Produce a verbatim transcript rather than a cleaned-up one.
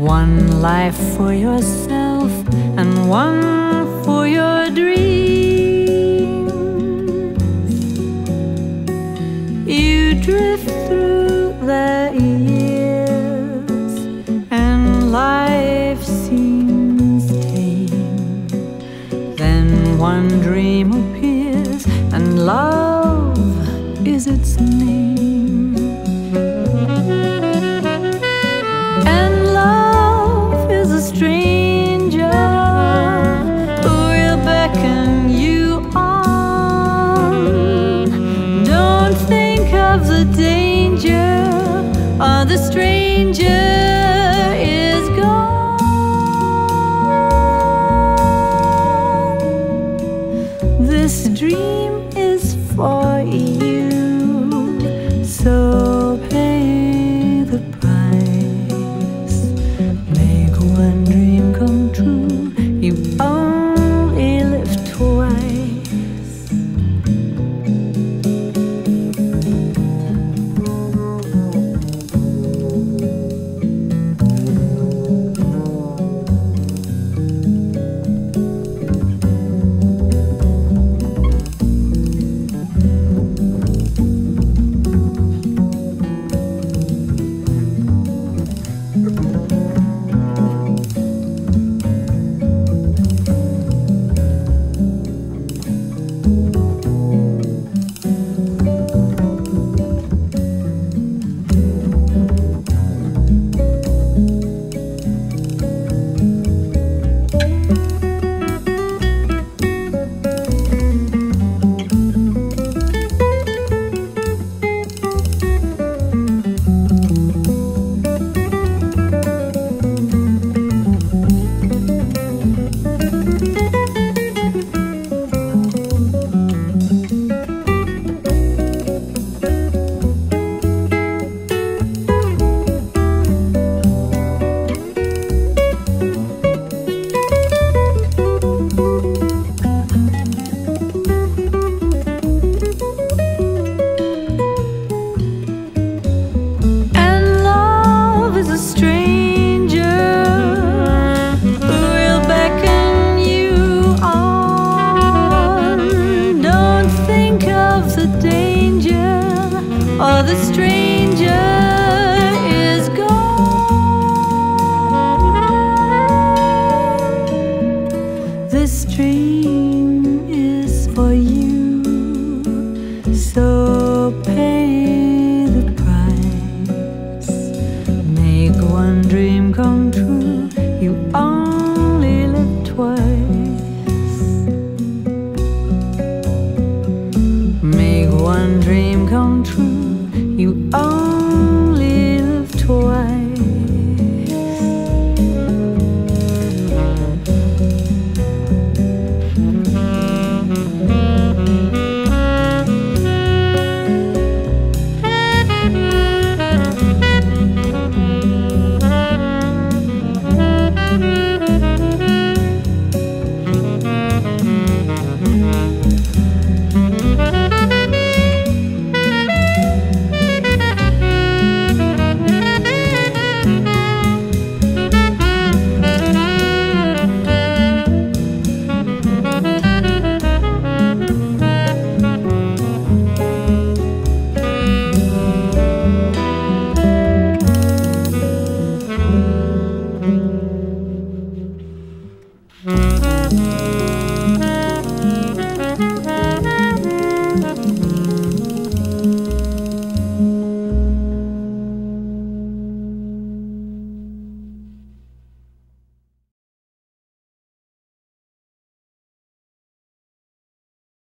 One life for yourself and one for your dreams. You drift through the years and life seems tame. Then one dream appears and love is its name. Of the danger, or the stranger is gone. This dream is for you, so pay the price. Make one dream come true. You only live twice. Or the stranger is gone. This dream is for you, so pay the price. Make one dream come true. You are